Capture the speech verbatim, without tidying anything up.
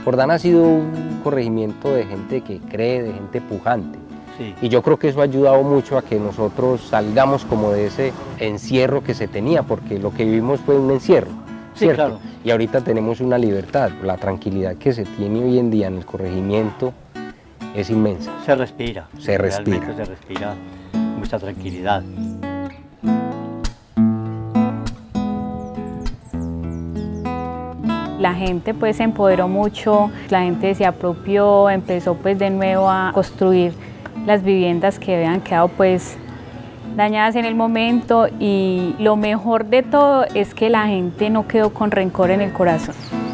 Jordán ha sido un corregimiento de gente que cree, de gente pujante. Sí. Y yo creo que eso ha ayudado mucho a que nosotros salgamos como de ese encierro que se tenía, porque lo que vivimos fue un encierro, Sí, ¿cierto? claro. Y ahorita tenemos una libertad, la tranquilidad que se tiene hoy en día en el corregimiento es inmensa. Se respira. Se respira. Realmente se respira mucha tranquilidad. La gente pues se empoderó mucho, la gente se apropió, empezó pues de nuevo a construir las viviendas que habían quedado pues dañadas en el momento, y lo mejor de todo es que la gente no quedó con rencor en el corazón.